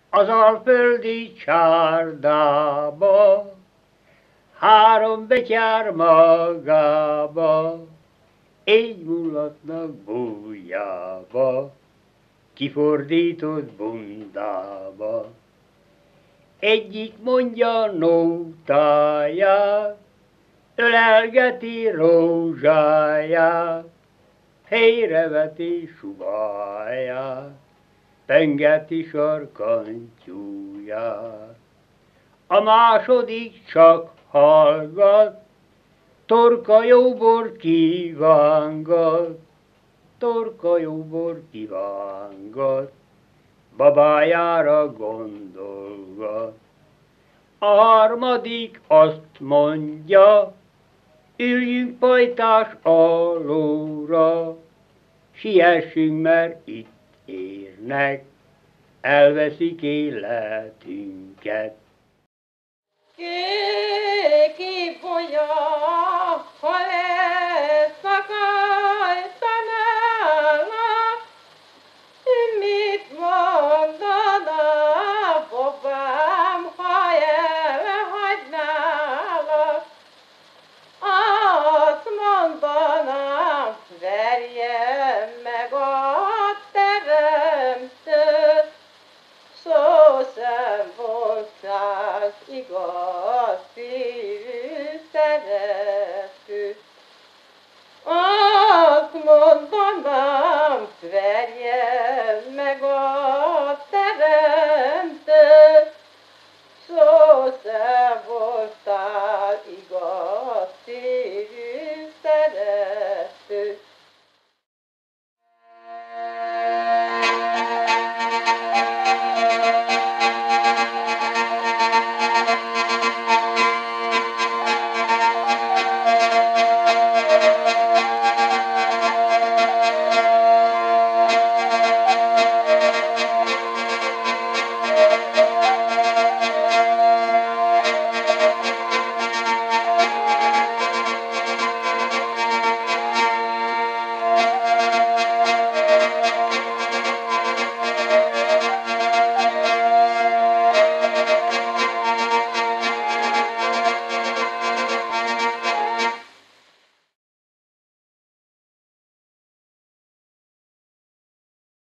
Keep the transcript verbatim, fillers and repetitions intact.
Az alföldi csárdába, három betyár magába, így mullatnak bújjába, kifordított bundába. Egyik mondja nótáját, ölelgeti rózsáját, helyreveti subáját, pengeti sarkantyúját. A második csak hallgat, torka jóbor kívángat, torka jóbor kívángat, babájára gondolgat. A harmadik azt mondja, üljünk pajtás alóra, siessünk, mert itt érnek, elveszik életünket. Kék ibolya, ha le